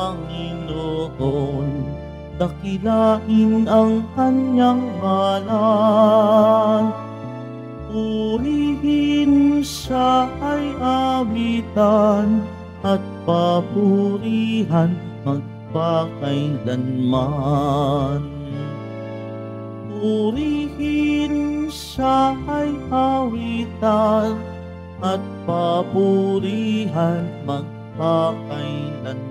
Panginoon, dakilain ang kanyang ngalan. Purihin siya ay awitan at papurihan magpakailanman. Purihin siya ay awitan at papurihan magpakailanman.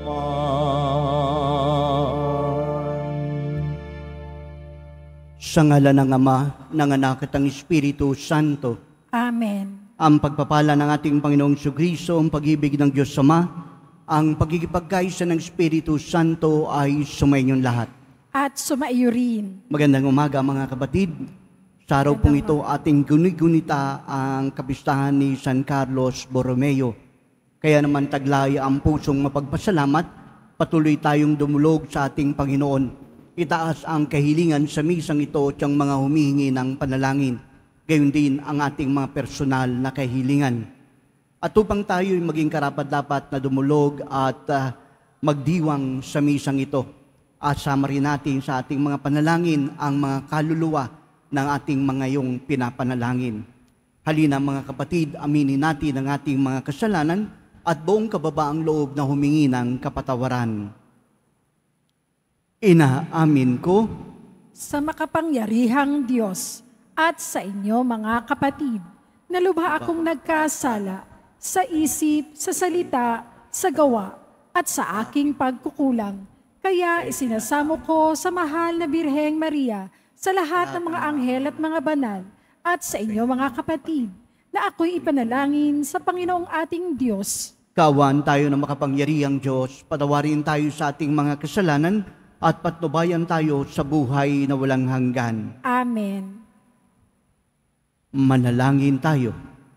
Sa ngalan ng Ama, ng Anak at ng Espiritu Santo. Amen. Ang pagpapala ng ating Panginoong Jesucristo, ang pag-ibig ng Diyos Ama, ang pagkikipagkaisa ng Espiritu Santo ay sumainyong lahat. At sumaiyo rin. Magandang umaga mga kapatid. Sa araw pong ito, ating guni-gunita ang kapistahan ni San Carlos Borromeo. Kaya naman taglay ang pusong mapagpasalamat, patuloy tayong dumulog sa ating Panginoon. Itaas ang kahilingan sa misang ito at ang mga humihingi ng panalangin. Gayon din ang ating mga personal na kahilingan. At upang tayo'y maging karapat-dapat na dumulog at magdiwang sa misang ito, asama rin natin sa ating mga panalangin ang mga kaluluwa ng ating mga iyong pinapanalangin. Halina mga kapatid, aminin natin ang ating mga kasalanan at buong kababaang loob na humingi ng kapatawaran. Inaamin ko sa makapangyarihang Diyos at sa inyo mga kapatid, na lubha akong nagkasala sa isip, sa salita, sa gawa, at sa aking pagkukulang. Kaya isinasamo ko sa mahal na Birheng Maria, sa lahat ng mga anghel at mga banal, at sa inyo mga kapatid, na ako'y ipanalangin sa Panginoong ating Diyos. Kaawaan tayo ng makapangyarihang Diyos, patawarin tayo sa ating mga kasalanan, at patnubayan tayo sa buhay na walang hanggan. Amen. Manalangin tayo.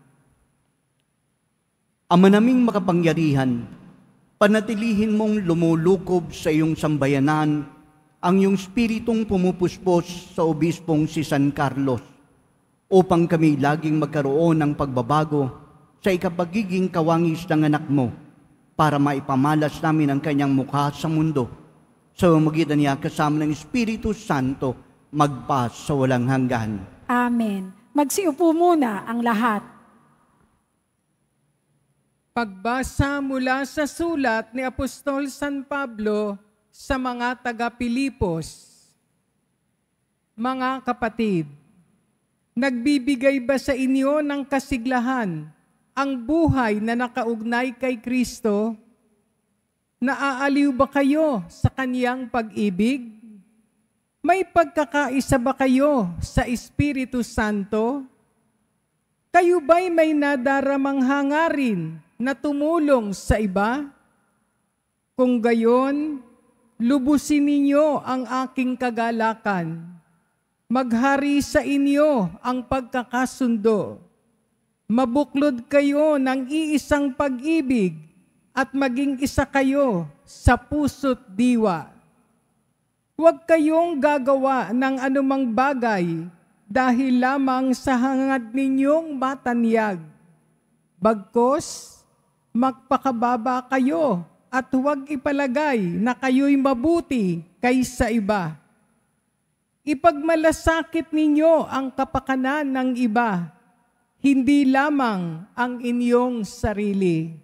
Ama naming makapangyarihan, panatilihin mong lumulukob sa iyong sambayanan ang iyong spiritong pumupuspos sa obispong si San Carlos, upang kami laging magkaroon ng pagbabago sa ikapagiging kawangis ng anak mo, para maipamalas namin ang kanyang mukha sa mundo. Sa magitan niya kasama ng Espiritu Santo, magpas sa walang hanggan. Amen. Magsiupo muna ang lahat. Pagbasa mula sa sulat ni Apostol San Pablo sa mga taga-Pilipos. Mga kapatid, nagbibigay ba sa inyo ng kasiglahan ang buhay na nakaugnay kay Kristo? Naaaliw ba kayo sa kaniyang pag-ibig? May pagkakaisa ba kayo sa Espiritu Santo? Kayo ba'y may nadaramang hangarin na tumulong sa iba? Kung gayon, lubusin ninyo ang aking kagalakan. Maghari sa inyo ang pagkakasundo. Mabuklod kayo ng iisang pag-ibig at maging isa kayo sa puso't diwa. Huwag kayong gagawa ng anumang bagay dahil lamang sa hangad ninyong matanyag. Bagkos, magpakababa kayo at huwag ipalagay na kayo'y mabuti kaysa iba. Ipagmalasakit ninyo ang kapakanan ng iba, hindi lamang ang inyong sarili.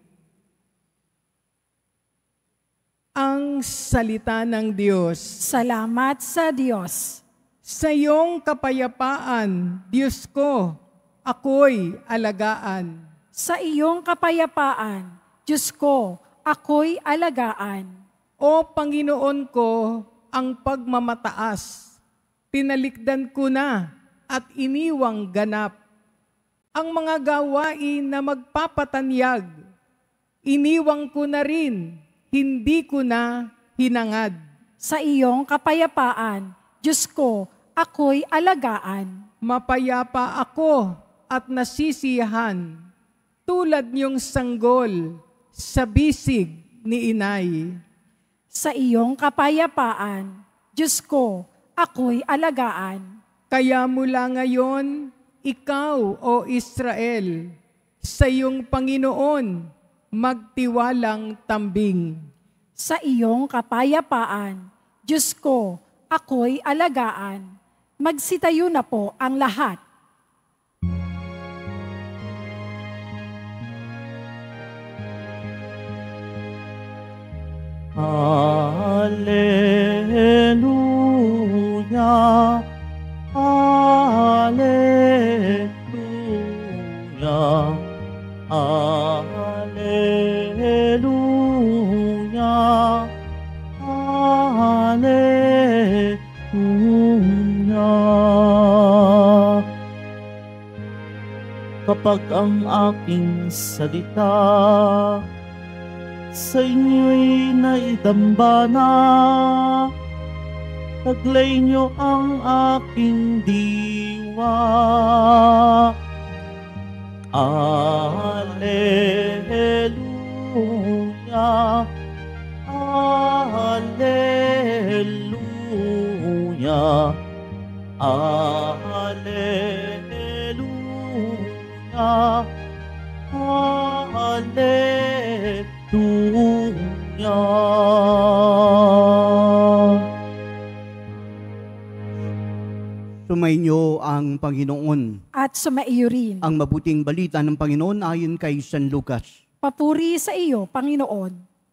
Ang salita ng Diyos. Salamat sa Diyos. Sa iyong kapayapaan, Diyos ko, ako'y alagaan. Sa iyong kapayapaan, Diyos ko, ako'y alagaan. O Panginoon ko, ang pagmamataas, tinalikdan ko na at iniwang ganap. Ang mga gawain na magpapatanyag, iniwang ko na rin, hindi ko na hinangad. Sa iyong kapayapaan, Diyos ko, ako'y alagaan. Mapayapa ako at nasisiyahan, tulad niyong sanggol sa bisig ni inay. Sa iyong kapayapaan, Diyos ko, ako'y alagaan. Kaya mula ngayon, ikaw, O Israel, sa iyong Panginoon, magtiwalang tambing. Sa iyong kapayapaan, Diyos ko, ako'y alagaan. Magsitayo na po ang lahat. Alleluia, Alleluia, Alleluia, Alleluia. Kapag ang aking salita sa inyo'y naidambana, taglay niyo ang aking diwa. Alleluia, Alleluia, Alleluia, Alleluia. Sumainyo ang Panginoon. At sumaiyo rin. Ang mabuting balita ng Panginoon ayon kay San Lucas. Papuri sa iyo, Panginoon.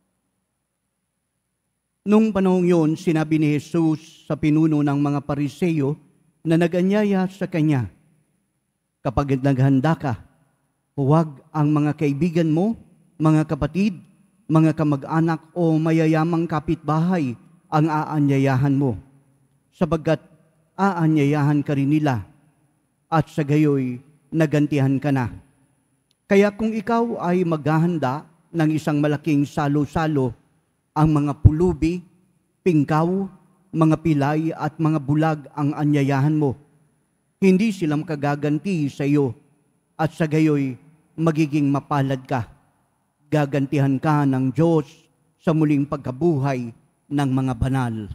Nung panahong yun, sinabi ni Jesus sa pinuno ng mga Pariseo na nag-anyaya sa kanya, kapag naghanda ka, huwag ang mga kaibigan mo, mga kapatid, mga kamag-anak o mayayamang kapitbahay ang aanyayahan mo, sapagkat aanyayahan ka rin nila at sa gayoy nagantihan ka na. Kaya kung ikaw ay maghahanda ng isang malaking salo-salo, ang mga pulubi, pingkaw, mga pilay at mga bulag ang anyayahan mo, hindi sila makagaganti sa iyo at sa gayoy magiging mapalad ka. Gagantihan ka ng Diyos sa muling pagkabuhay ng mga banal.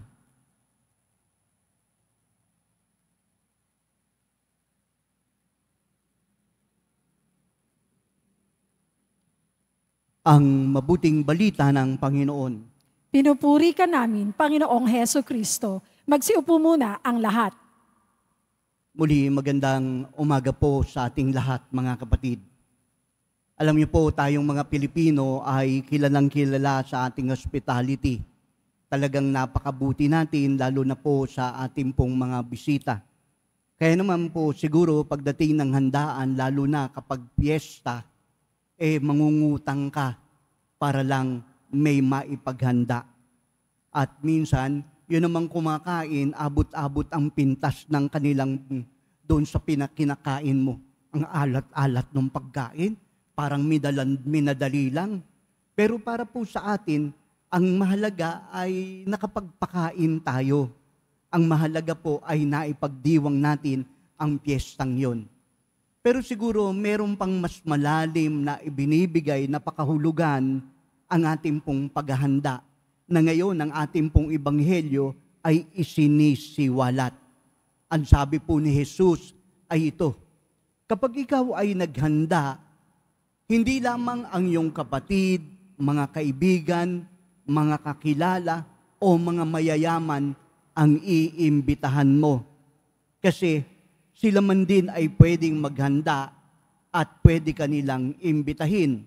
Ang mabuting balita ng Panginoon. Pinupuri ka namin, Panginoong Heso Kristo. Magsiupo muna ang lahat. Muli magandang umaga po sa ating lahat, mga kapatid. Alam niyo po, tayong mga Pilipino ay kilalang kilala sa ating hospitality. Talagang napakabuti natin, lalo na po sa ating pong mga bisita. Kaya naman po siguro pagdating ng handaan, lalo na kapag piyesta, mangungutang ka para lang may maipaghanda. At minsan, yun namang kumakain, abot-abot ang pintas ng kanilang doon sa pinakinakain mo. Ang alat-alat ng pagkain, parang minadali lang. Pero para po sa atin, ang mahalaga ay nakapagpakain tayo. Ang mahalaga po ay naipagdiwang natin ang piyestang yon. Pero siguro meron pang mas malalim na ibinibigay na pakahulugan ang ating pong paghahanda na ngayon ang ating pong ebanghelyo ay isinisiwalat. Ang sabi po ni Jesus ay ito, kapag ikaw ay naghanda, hindi lamang ang iyong kapatid, mga kaibigan, mga kakilala o mga mayayaman ang iimbitahan mo. Kasi sila man din ay pwedeng maghanda at pwede kanilang imbitahin.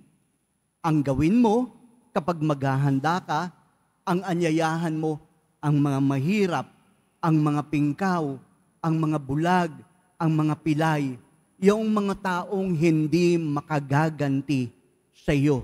Ang gawin mo kapag maghahanda ka, ang anyayahan mo ang mga mahirap, ang mga pingkaw, ang mga bulag, ang mga pilay, yung mga taong hindi makagaganti sa iyo.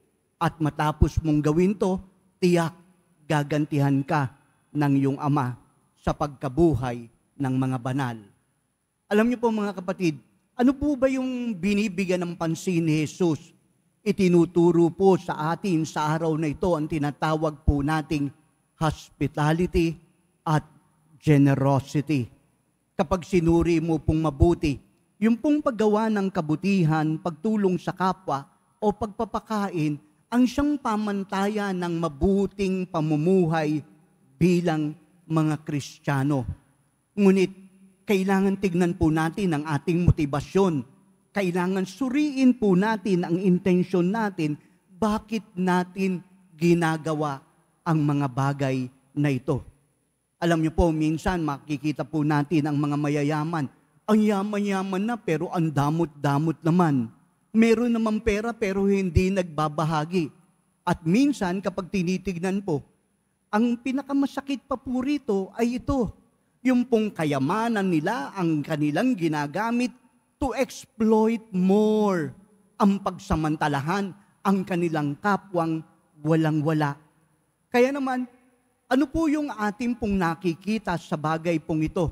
At matapos mong gawin to, tiyak gagantihan ka ng iyong Ama sa pagkabuhay ng mga banal. Alam niyo po mga kapatid, ano po ba yung binibigyan ng pansin ni Jesus? Itinuturo po sa atin sa araw na ito ang tinatawag po nating hospitality at generosity. Kapag sinuri mo pong mabuti, yung pong paggawa ng kabutihan, pagtulong sa kapwa o pagpapakain, ang siyang pamantayan ng mabuting pamumuhay bilang mga Kristiyano. Ngunit, kailangan tignan po natin ang ating motibasyon. Kailangan suriin po natin ang intensyon natin, bakit natin ginagawa ang mga bagay na ito. Alam niyo po, minsan makikita po natin ang mga mayayaman. Ang yaman-yaman na pero ang damot-damot naman. Meron naman pera pero hindi nagbabahagi. At minsan kapag tinitignan po, ang pinakamasakit pa po rito ay ito. Yung pong kayamanan nila ang kanilang ginagamit to exploit more. Ang pagsamantalahan ang kanilang kapwang walang-wala. Kaya naman, ano po yung ating pong nakikita sa bagay pong ito?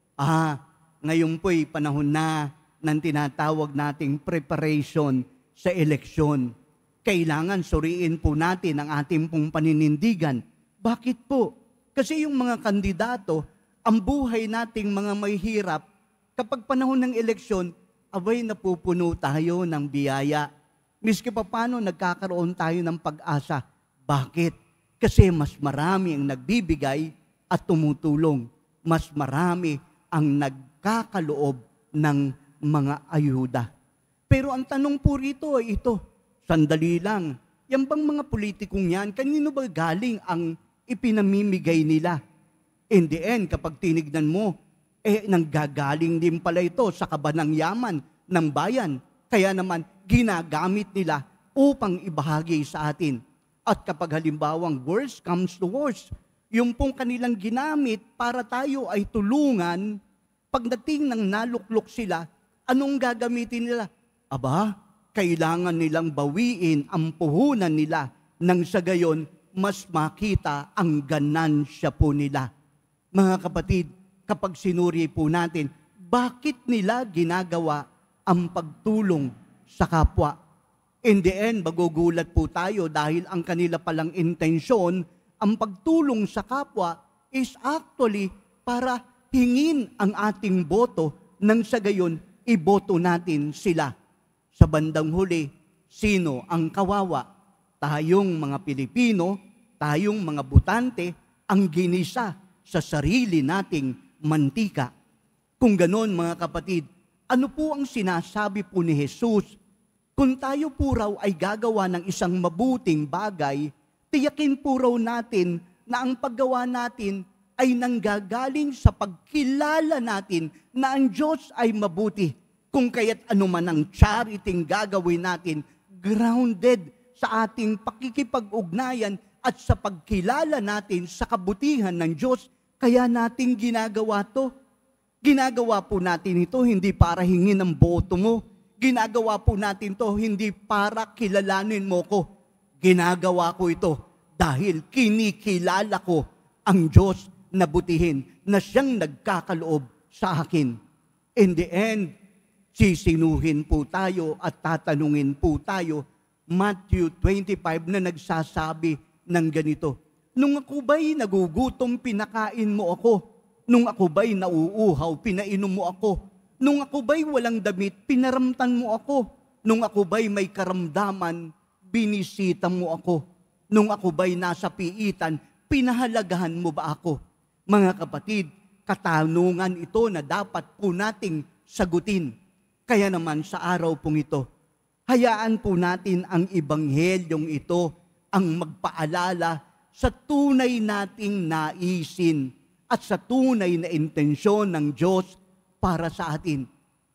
Ngayon po'y panahon na ng tinatawag nating preparation sa eleksyon. Kailangan suriin po natin ang ating pong paninindigan. Bakit po? Kasi yung mga kandidato, ang buhay nating mga may hirap, kapag panahon ng eleksyon, abay napupuno tayo ng biyaya. Miski pa paano nagkakaroon tayo ng pag-asa. Bakit? Kasi mas marami ang nagbibigay at tumutulong. Mas marami ang nagkakaloob ng mga ayuda. Pero ang tanong po rito ay ito, sandali lang, yan bang mga politikong yan, kanino ba galing ang ipinamimigay nila? In the end, kapag tinignan mo, nanggagaling din pala ito sa kabanang yaman ng bayan. Kaya naman, ginagamit nila upang ibahagi sa atin. At kapag halimbawang worst comes to worst, yung pong kanilang ginamit para tayo ay tulungan, pagdating ng naluklok sila, anong gagamitin nila? Kailangan nilang bawiin ang puhunan nila nang sa gayon mas makita ang ganansya po nila. Mga kapatid, kapag sinuri po natin, bakit nila ginagawa ang pagtulong sa kapwa? In the end, magugulat po tayo dahil ang kanila palang intensyon, ang pagtulong sa kapwa is actually para hingin ang ating boto nang sa gayon iboto natin sila. Sa bandang huli, sino ang kawawa? Tayong mga Pilipino, tayong mga butante, ang ginisa sa sarili nating mantika. Kung ganon mga kapatid, ano po ang sinasabi po ni Jesus? Kung tayo po raw ay gagawa ng isang mabuting bagay, tiyakin po raw natin na ang paggawa natin ay nanggagaling sa pagkilala natin na ang Diyos ay mabuti. Kung kaya't anuman ang charity gagawin natin, grounded sa ating pakikipag-ugnayan at sa pagkilala natin sa kabutihan ng Diyos, kaya natin ginagawa to. Ginagawa po natin ito hindi para hingin ang boto mo. Ginagawa po natin to hindi para kilalanin mo ko. Ginagawa ko ito dahil kinikilala ko ang Diyos na butihin na siyang nagkakaloob sa akin. In the end, sisinuhin po tayo at tatanungin po tayo, Matthew 25 na nagsasabi ng ganito, nung ako ba'y nagugutom, pinakain mo ako. Nung ako ba'y nauuhaw, pinainom mo ako. Nung ako ba'y walang damit, pinaramtan mo ako. Nung ako ba'y may karamdaman, binisita mo ako. Nung ako ba'y nasa piitan, pinahalagahan mo ba ako? Mga kapatid, katanungan ito na dapat po nating sagutin. Kaya naman sa araw pong ito, hayaan po natin ang ebanghelyong ito ang magpaalala sa tunay nating naisin at sa tunay na intensyon ng Diyos para sa atin.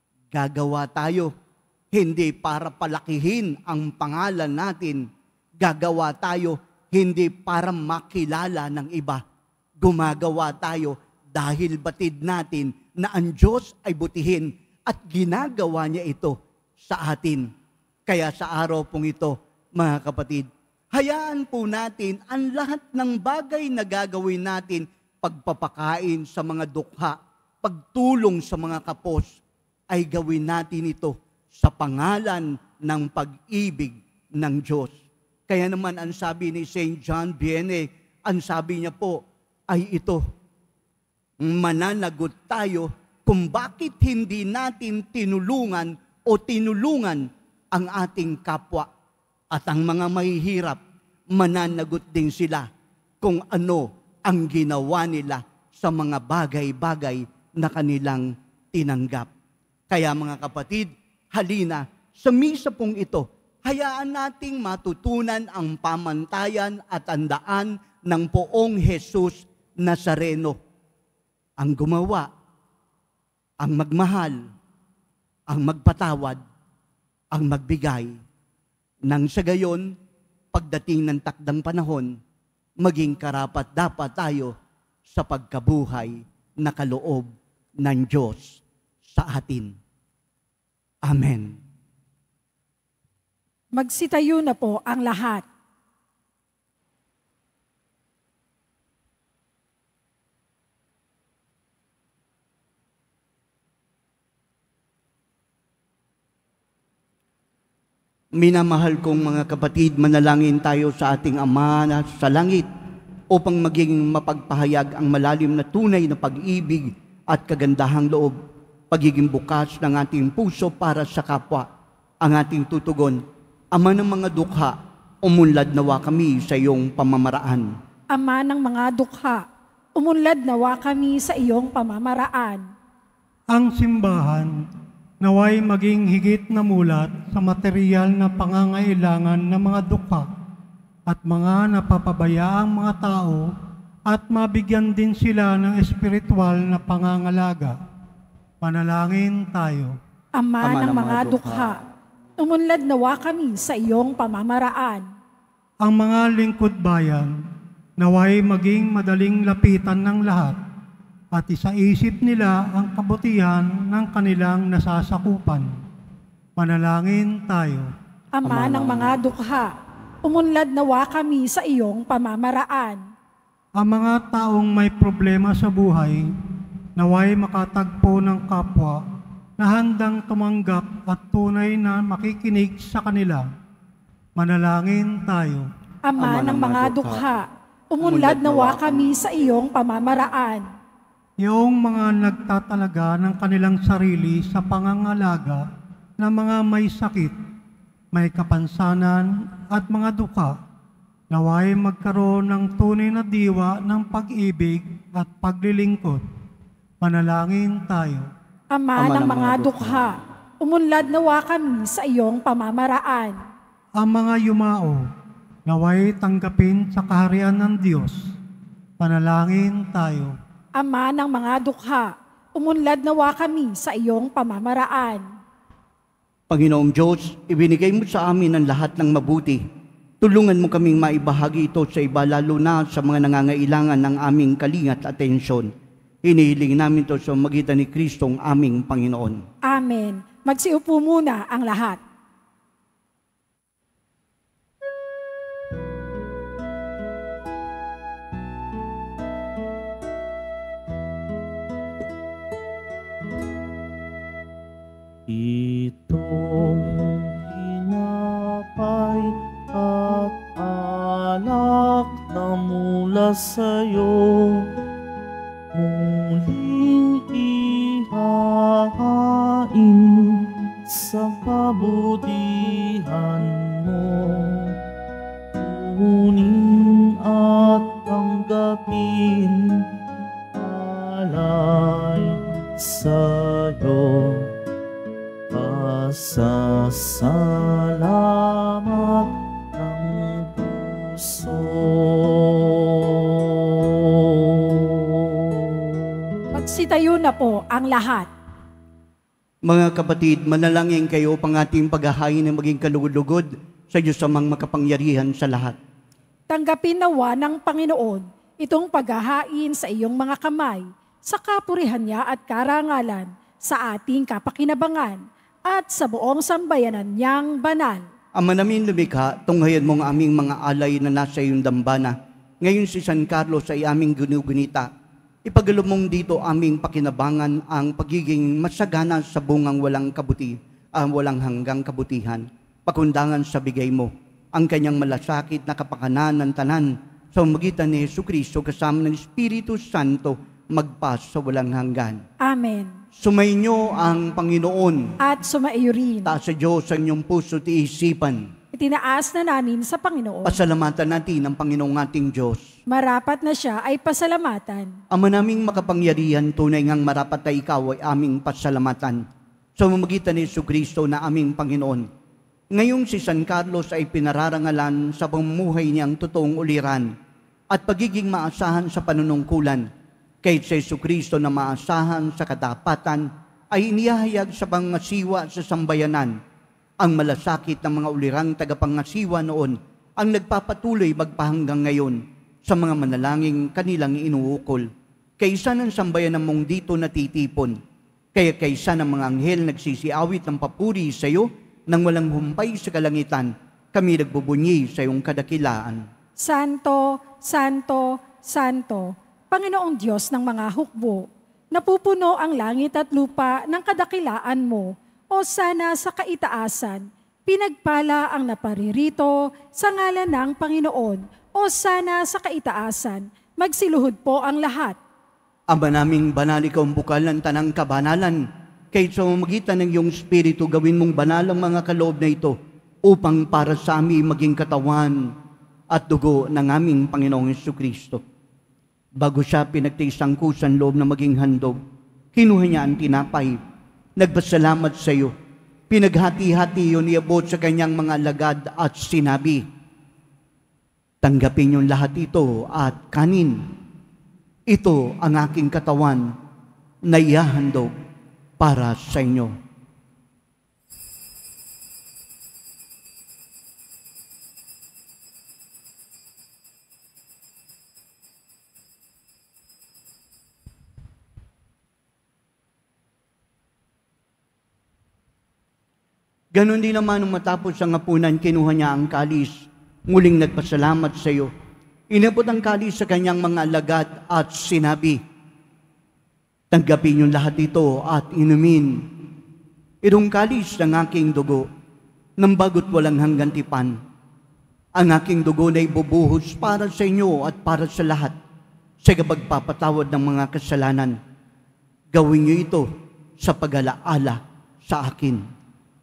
Gagawa tayo, hindi para palakihin ang pangalan natin. Gagawa tayo, hindi para makilala ng iba. Gumagawa tayo dahil batid natin na ang Diyos ay butihin at ginagawa niya ito sa atin. Kaya sa araw pong ito, mga kapatid, hayaan po natin ang lahat ng bagay na gagawin natin, pagpapakain sa mga dukha, pagtulong sa mga kapos, ay gawin natin ito sa pangalan ng pag-ibig ng Diyos. Kaya naman ang sabi ni St. John Vianney, ang sabi niya po ay ito, mananagot tayo kung bakit hindi natin tinulungan ang ating kapwa. At ang mga mahihirap, mananagot din sila kung ano ang ginawa nila sa mga bagay-bagay na kanilang tinanggap. Kaya mga kapatid, halina, sa misa pong ito, hayaan nating matutunan ang pamantayan at tandaan ng poong Jesus Nazareno. Ang gumawa, ang magmahal, ang magpatawad, ang magbigay, nang sa gayon, pagdating ng takdang panahon, maging karapat-dapat tayo sa pagkabuhay na kaloob ng Diyos sa atin. Amen. Magsitayo na po ang lahat. Minamahal kong mga kapatid, manalangin tayo sa ating Ama na sa langit upang maging mapagpahayag ang malalim na tunay na pag-ibig at kagandahang loob, pagiging bukas ng ating puso para sa kapwa, ang ating tutugon. Ama ng mga dukha, umunlad nawa kami sa iyong pamamaraan. Ama ng mga dukha, umunlad nawa kami sa iyong pamamaraan. Ang simbahan naway maging higit na mulat sa material na pangangailangan ng mga dukha at mga napapabayaang mga tao at mabigyan din sila ng espiritual na pangangalaga. Panalangin tayo. Ama ng mga dukha, umunlad nawa kami sa iyong pamamaraan. Ang mga lingkod bayan naway maging madaling lapitan ng lahat at isaisip nila ang kabutihan ng kanilang nasasakupan. Panalangin tayo. Ama ng mga dukha, umunlad nawa kami sa iyong pamamaraan. Ang mga taong may problema sa buhay, naway makatagpo ng kapwa na handang tumanggap at tunay na makikinig sa kanila. Manalangin tayo. Ama ng mga dukha, umunlad nawa kami sa iyong pamamaraan. Yung mga nagtatalaga ng kanilang sarili sa pangangalaga ng mga may sakit, may kapansanan at mga duka, naway magkaroon ng tunay na diwa ng pag-ibig at paglilingkod. Panalangin tayo. Ama ng mga dukha, umunlad nawa kami sa iyong pamamaraan. Ang mga yumao, naway tanggapin sa kaharian ng Diyos. Panalangin tayo. Ama ng mga dukha, umunlad nawa kami sa iyong pamamaraan. Panginoong Diyos, ibinigay mo sa amin ang lahat ng mabuti. Tulungan mo kaming maibahagi ito sa iba, lalo na sa mga nangangailangan ng aming kalingat at atensyon. Hinihiling namin ito sa magitan ni Kristong aming Panginoon. Amen. Magsiupo muna ang lahat. Itong hinapay at alak na mula sa'yo, muling ihahain sa kabutihan mo. Kunin at tanggapin alay sa'yo. Pasasalamat ng puso. Magsitayo na po ang lahat. Mga kapatid, manalangin kayo pang ating paghahain na maging kalugod-lugod sa Diyos amang makapangyarihan sa lahat. Tanggapin nawa ng Panginoon itong paghahain sa iyong mga kamay, sa kapurihan niya at karangalan, sa ating kapakinabangan, at sa buong sambayanan niyang banal. Ama namin lumikha, tunghayan mo ang aming mga alay na nasa iyong dambana. Ngayon si San Carlos ay aming ginugunita. Ipagalo mong dito aming pakinabangan ang pagiging masagana sa bungang walang walang hanggang kabutihan. Pakundangan sa bigay mo ang kanyang malasakit na kapakanan ng tanan sa magitan ni Jesucristo kasama ng Espiritu Santo magpas sa walang hanggan. Amen. Sumainyo ang Panginoon. At sumaiyo rin. Taas sa Diyos ang inyong puso at isipan. Itinaas na namin sa Panginoon. Pasalamatan natin ang Panginoong ating Diyos. Marapat na siya ay pasalamatan. Ama naming makapangyarihan, tunay ngang marapat na ikaw ay aming pasalamatan. Sa mamagitan ni Jesucristo na aming Panginoon. Ngayong si San Carlos ay pinararangalan sa pamumuhay niyang totoong uliran. at pagiging maasahan sa panunungkulan. Kay Jesucristo na maasahan sa katapatan ay inihahayag sa pangasiwa sa sambayanan. Ang malasakit ng mga ulirang tagapangasiwa noon ang nagpapatuloy magpahanggang ngayon sa mga manalangin kanilang inuukol. Kaysa ng sambayanan mong dito natitipon, kaya kaysa ng mga anghel nagsisiawit ng papuri sa iyo nang walang humpay sa kalangitan, kami nagbubunyi sa iyong kadakilaan. Santo, Santo, Santo, Panginoong Diyos ng mga hukbo, napupuno ang langit at lupa ng kadakilaan mo, o sana sa kaitaasan, pinagpala ang naparirito sa ngalan ng Panginoon, o sana sa kaitaasan, magsiluhod po ang lahat. Ama naming banal, ikaw ang bukal ng tanang kabanalan, kahit sa mamagitan ng iyong Espiritu, gawin mong banal ang mga kaloob na ito, upang para sa amin maging katawan at dugo ng aming Panginoong Jesucristo. Bago siya pinagtiisang kusan loob na maging handog, kinuha niya ang tinapay, nagpasalamat sa iyo, pinaghati-hati yun, iabot sa kanyang mga alagad at sinabi, tanggapin yung lahat ito at kanin. Ito ang aking katawan na ihahandog para sa inyo. Ganon din naman nung matapos ang hapunan, kinuha niya ang kalis, muling nagpasalamat sa iyo. Inabot ang kalis sa kanyang mga alagad at sinabi, tanggapin yung lahat ito at inumin. Itong kalis ng aking dugo, ng bagot walang hanggang tipan. Ang aking dugo na ibubuhos para sa inyo at para sa lahat, sa kapagpapatawad ng mga kasalanan. Gawin niyo ito sa pag-alaala sa akin.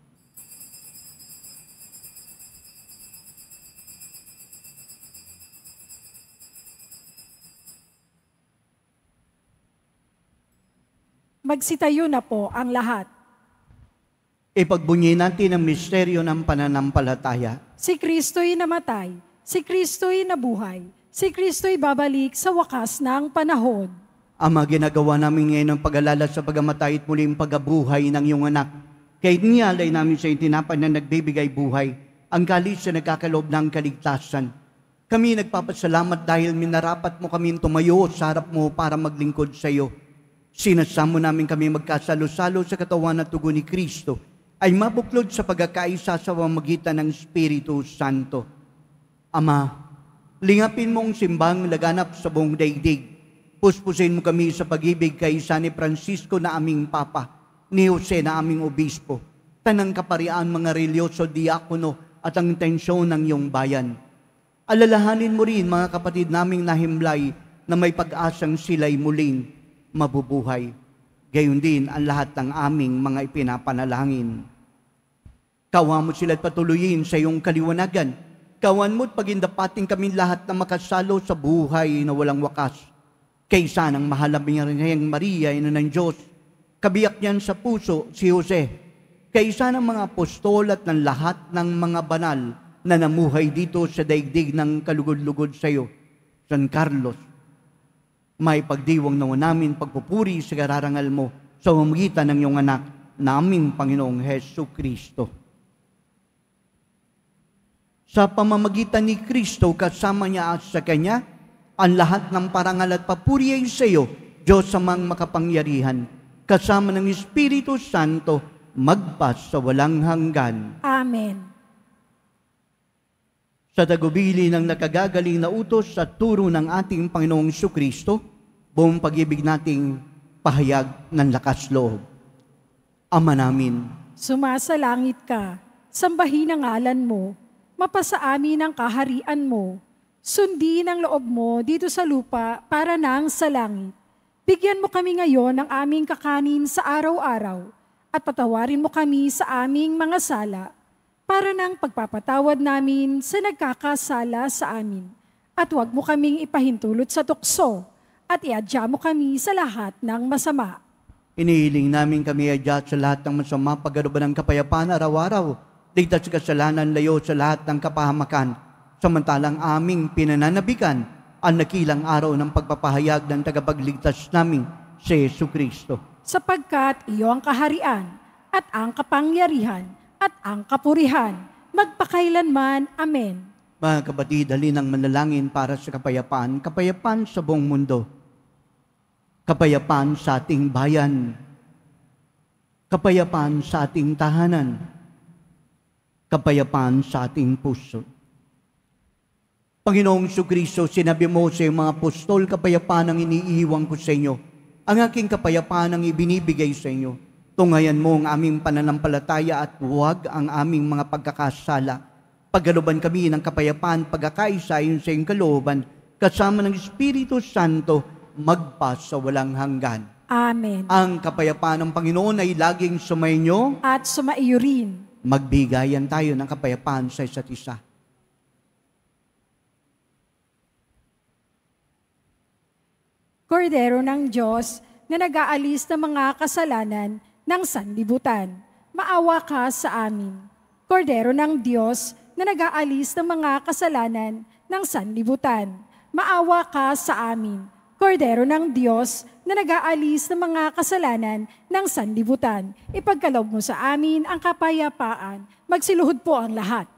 Magsitayo na po ang lahat. Ipagbunyi natin ang misteryo ng pananampalataya. Si Kristo'y namatay, si Kristo'y nabuhay, si Kristo'y babalik sa wakas ng panahon. Ama, ginagawa namin ngayon ang pag-alala sa pagamatay at muling pagabuhay ng iyong anak. Kaya niyalay namin sa tinapay na nagbibigay buhay, ang kalis na nagkakaloob ng kaligtasan. Kami nagpapasalamat dahil minarapat mo kami tumayo sa harap mo para maglingkod sa iyo. Sinasamo namin kami magkasalo-salo sa katawan at dugo ni Kristo ay mabuklod sa pagkakaisa sa pamamagitan ng Espiritu Santo. Ama, lingapin mong simbang laganap sa buong daigdig. Puspusin mo kami sa pag-ibig kay San Francisco na aming Papa, ni Jose na aming Obispo, tanang kaparian mga relyoso, diakono at ang tensyon ng iyong bayan. Alalahanin mo rin mga kapatid naming nahimlay na may pag-asang sila'y muling mabubuhay. Gayon din ang lahat ng aming mga ipinapanalangin. Kawan mo sila't patuloyin sa iyong kaliwanagan. Kawan mo't pagindapating kami lahat na makasalo sa buhay na walang wakas. Kaysa ng mahal na Maria, ina ng Diyos, kabiyak niyan sa puso si Jose. Kaysa ng mga apostol at ng lahat ng mga banal na namuhay dito sa daigdig ng kalugod-lugod sa iyo, San Carlos, may pagdiwang naman namin pagpupuri sa kararangal mo sa pamamagitan ng iyong anak, naming Panginoong Jesucristo. Sa pamamagitan ni Kristo, kasama niya at sa Kanya, ang lahat ng parangal at papuri ay sa iyo, Diyos amang makapangyarihan, kasama ng Espiritu Santo, magpas sa walang hanggan. Amen. Sa tagubili ng nakagagaling na utos at turo ng ating Panginoong Jesucristo, buong pag-ibig nating pahayag ng lakas loob. Ama namin, Sumasalangit ka, sambahin ang ngalan mo, mapasa amin ang kaharian mo, sundin ang loob mo dito sa lupa para nang sa langit. Bigyan mo kami ngayon ng aming kakanin sa araw-araw, at patawarin mo kami sa aming mga sala, para nang pagpapatawad namin sa nagkakasala sa amin. At huwag mo kaming ipahintulot sa tukso, at iadya mo kami sa lahat ng masama. inihiling namin kami adya sa lahat ng masama, paggaruban ng kapayapaan araw-araw, ligtas sa kasalanan, layo sa lahat ng kapahamakan, samantalang aming pinananabikan ang nakilang araw ng pagpapahayag ng tagapagligtas namin, si Jesucristo. Sapagkat iyo ang kaharian, at ang kapangyarihan, at ang kapurihan, magpakailanman. Amen. Mga kapatid, halinang manalangin para sa kapayapaan, kapayapaan sa buong mundo, kapayapaan sa ating bayan, kapayapaan sa ating tahanan, kapayapaan sa ating puso. Panginoong Jesucristo, sinabi mo sa mga apostol, kapayapaan ang iniiwan ko sa inyo. Ang aking kapayapaan ang ibinibigay sa inyo. Tungayan mo ang aming pananampalataya at huwag ang aming mga pagkakasala. Pagkalooban kami ng kapayapaan, pagkakaisa ayon sa iyong kalooban, kasama ng Espiritu Santo, magpa sa walang hanggan. Amen. Ang kapayapaan ng Panginoon ay laging sumainyo. At sumaiyo rin. Magbigayan tayo ng kapayapaan sa isa't isa. Kordero ng Diyos na nag-aalis ng mga kasalanan ng sanlibutan, maawa ka sa amin. Kordero ng Diyos na nag-aalis ng mga kasalanan ng sanlibutan, maawa ka sa amin. Kordero ng Diyos na nag-aalis ng mga kasalanan ng sanlibutan, ipagkaloob mo sa amin ang kapayapaan. Magsiluhod po ang lahat.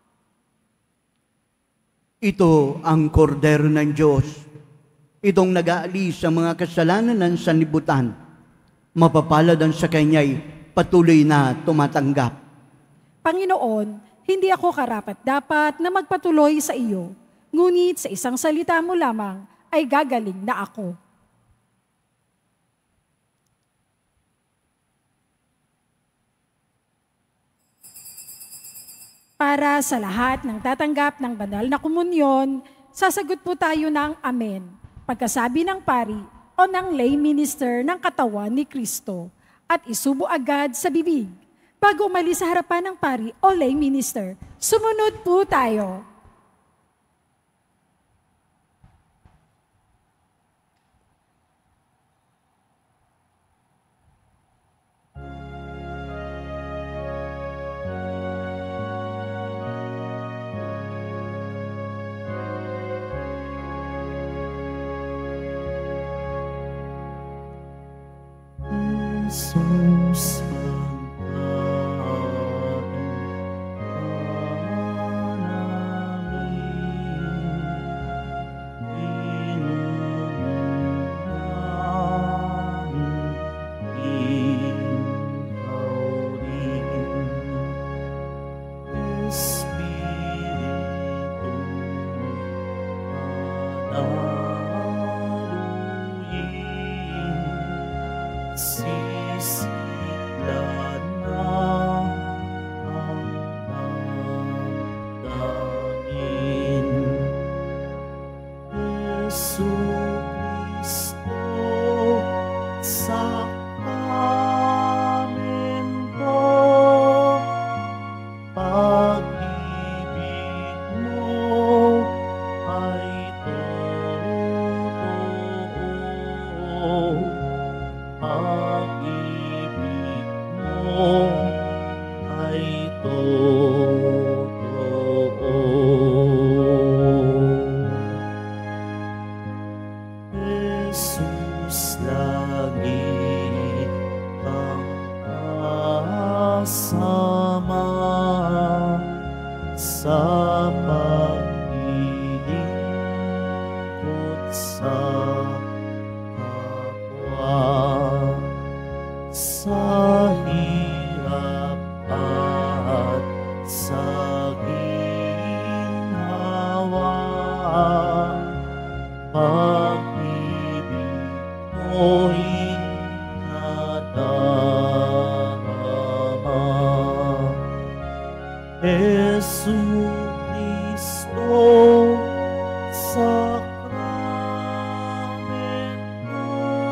Ito ang kordero ng Diyos. Itong nag-aalis sa mga kasalanan ng sanlibutan. Mapapalad ang sa Kanya'y patuloy na tumatanggap. Panginoon, hindi ako karapat-dapat na magpatuloy sa iyo, ngunit sa isang salita mo lamang ay gagaling na ako. Para sa lahat ng tatanggap ng banal na komunyon, sasagot po tayo ng Amen, pagkasabi ng pari o ng lay minister ng katawan ni Kristo, at isubo agad sa bibig. Bago umalis sa harapan ng pari o lay minister, sumunod po tayo. Jesus, Jesus, lagi kang kasama sa paglilingkod sa kapwa, sa hirap at sa ginhawa. Pag-ibig mo'y nadarama. Jesucristo, sakramento,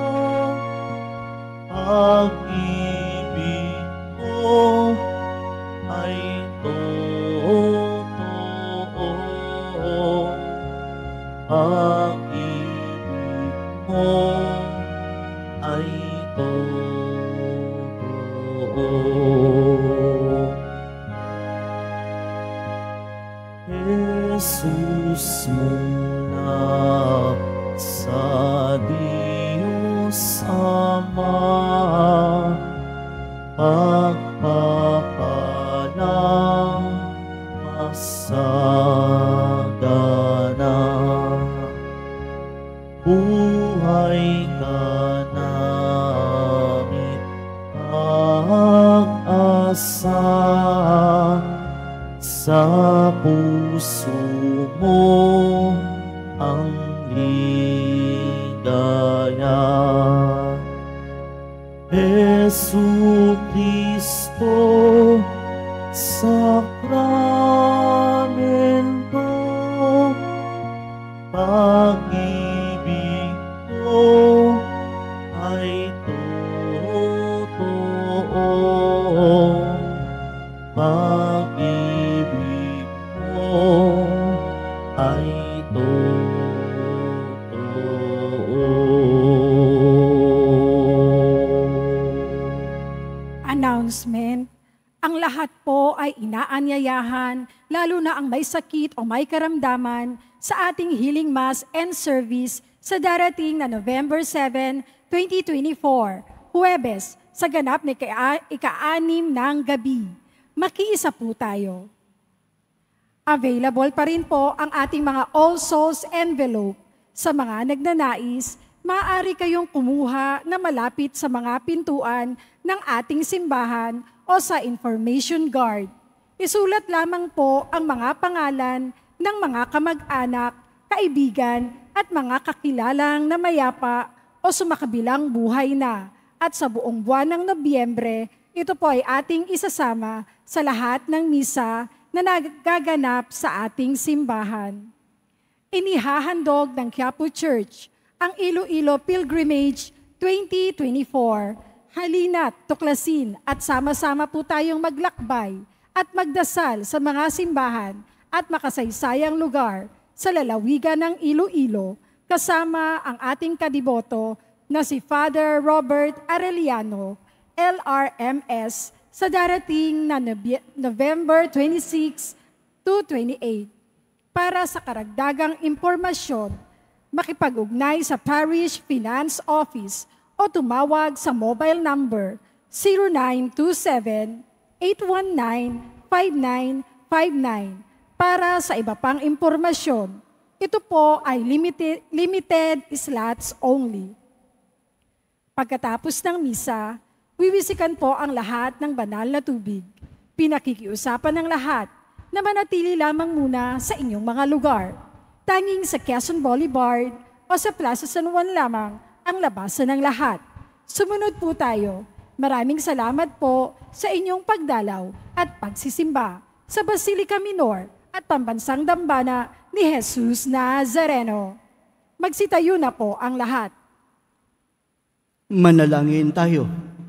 pag-ibig mo ay totoo. Pag-ibig mo ay totoo. Jesus, mula buhay ka namin pag-asa, sa puso mo ang ligaya. Jesu Cristo, sakramento, pag-ibig mo ay totoo. Pag-ibig mo ay Announcement. Ang lahat po ay inaanyayahan, lalo na ang may sakit o may karamdaman, sa ating healing mass and service sa darating na November 7, 2024, Huwebes, sa ganap na ika-6 ng gabi. Makiisa po tayo. Available pa rin po ang ating mga All Souls envelope. Sa mga nagnanais, maaari kayong kumuha na malapit sa mga pintuan ng ating simbahan o sa information guard. Isulat lamang po ang mga pangalan ng mga kamag-anak, kaibigan at mga kakilalang na mayapa o sumakabilang buhay na. At sa buong buwan ng Nobyembre, ito po ay ating isasama sa lahat ng misa na nagaganap sa ating simbahan. Inihahandog ng Quiapo Church ang Iloilo Pilgrimage 2024. Halina't tuklasin at sama-sama po tayong maglakbay at magdasal sa mga simbahan at makasaysayang lugar sa lalawigan ng Iloilo kasama ang ating kadiboto na si Father Robert Arellano, LRMS, sa darating na November 26 to 28. Para sa karagdagang impormasyon, makipag-ugnay sa Parish Finance Office o tumawag sa mobile number 0927-819-5959 para sa iba pang impormasyon. Ito po ay limited slots only. Pagkatapos ng misa, wiwisikan po ang lahat ng banal na tubig. Pinakikiusapan ng lahat na manatili lamang muna sa inyong mga lugar. Tanging sa Quezon Boulevard o sa Plaza San Juan lamang ang labasan ng lahat. Sumunod po tayo. Maraming salamat po sa inyong pagdalaw at pagsisimba sa Basilica Minor at Pambansang Dambana ni Jesus Nazareno. Magsitayo na po ang lahat. Manalangin tayo.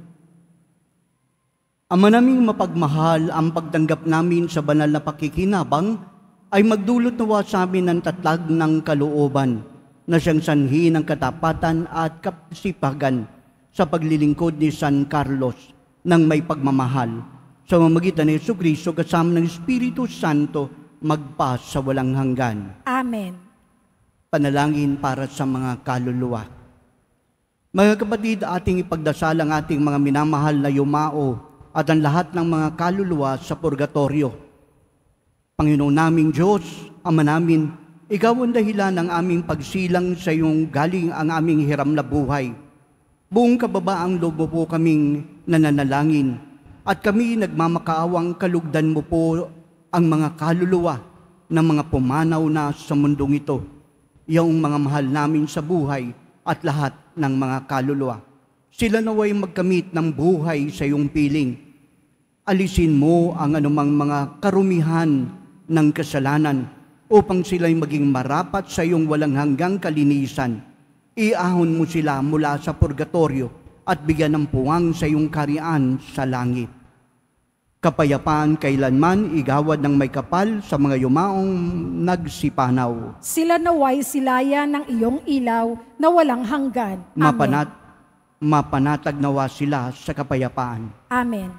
Ama naming mapagmahal, ang pagtanggap namin sa banal na pakikinabang ay magdulot nawa sa amin ng tatlag ng kalooban na siyang sanhi ng katapatan at kapasipagan sa paglilingkod ni San Carlos ng may pagmamahal sa mamagitan ni Jesucristo kasama ng Espiritu Santo magpa sa walang hanggan. Amen. Panalangin para sa mga kaluluwa. Mga kapatid, ating ipagdasal ang ating mga minamahal na yumao at ang lahat ng mga kaluluwa sa purgatorio. Panginoon naming Diyos, Ama namin, Ikaw ang dahilan ng aming pagsilang sa iyong galing ang aming hiram na buhay. Buong kababaang loob mo po kaming nananalangin at kami nagmamakaawang kalugdan mo po ang mga kaluluwa ng mga pumanaw na sa mundong ito, iyong mga mahal namin sa buhay at lahat ng mga kaluluwa. Sila naway magkamit ng buhay sa iyong piling. Alisin mo ang anumang mga karumihan ng kasalanan upang sila'y maging marapat sa iyong walang hanggang kalinisan. Iahon mo sila mula sa purgatorio at bigyan ng puwang sa iyong karian sa langit. Kapayapaan kailanman igawad ng may kapal sa mga yumaong nagsipanaw. Sila naway silaya ng iyong ilaw na walang hanggan. Amen. Mapanatag nawa sila sa kapayapaan. Amen.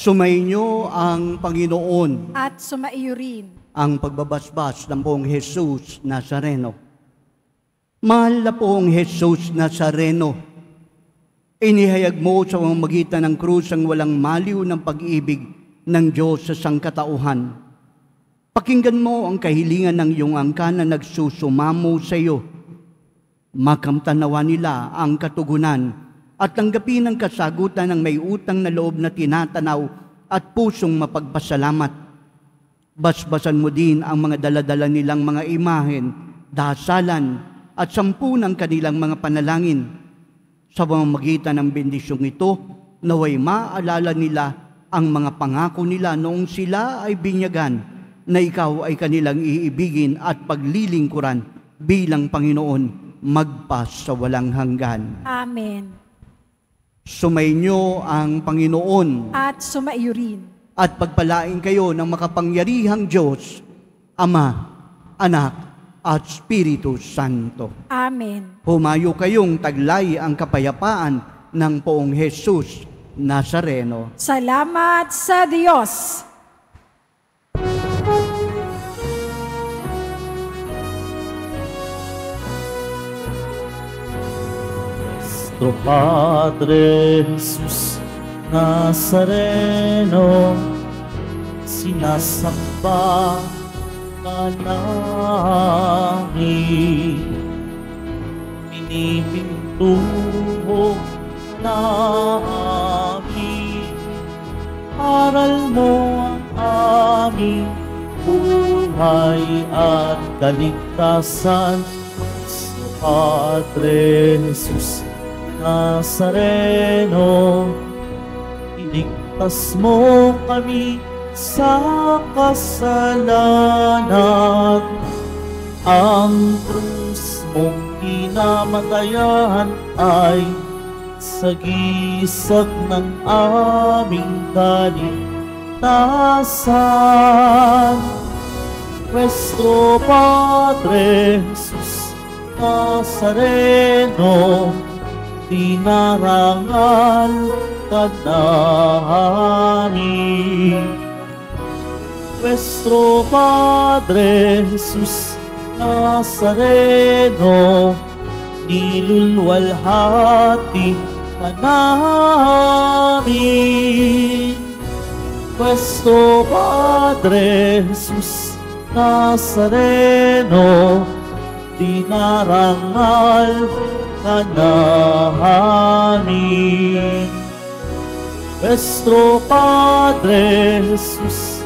Sumainyo ang Panginoon. At sumaiyo rin. Ang pagbabasbas ng Poong Jesus Nazareno. Mahal na Poong Jesus Nazareno, inihayag mo sa pamamagitan ng krus ang walang maliw ng pag-ibig ng Diyos sa sangkatauhan. Pakinggan mo ang kahilingan ng iyong angkan na nagsusumamo sa iyo. Makamtanawa nila ang katugunan at tanggapin ang kasagutan ng may utang na loob na tinatanaw at pusong mapagpasalamat. Basbasan mo din ang mga daladala nilang mga imahen, dasalan at sampu ng kanilang mga panalangin. Sa pamamagitan ng bendisyong ito, naway maalala nila ang mga pangako nila noong sila ay binyagan na ikaw ay kanilang iibigin at paglilingkuran bilang Panginoon magpas sa walang hanggan. Amen. Sumainyo ang Panginoon At sumaiyo rin. at pagpalain kayo ng makapangyarihang Diyos, Ama, Anak, at Espiritu Santo. Amen. Humayo kayong taglay ang kapayapaan ng Poong Jesus Nazareno. Salamat sa Diyos. Nuestro Padre Jesus Nazareno, sinasamba ka namin, pinipintuho namin, aral mo ang aming buhay at kaligtasan. Nuestro Padre Jesus Nazareno, iligtas mo kami sa kasalanan. Ang krus mong pinamatayan ay sagisag ng aming kaligtasan. Nuestro Padre Jesus Nazareno, dinarangal ka namin. Nuestro Padre Jesus Nazareno, nilulwalhati ka namin. Nuestro Padre Jesus Nazareno, dinarangal ka namin. Nuestro Padre Jesus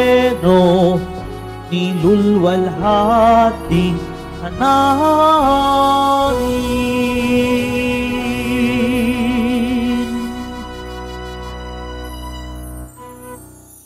Nazareno, nilulwalhati ka namin.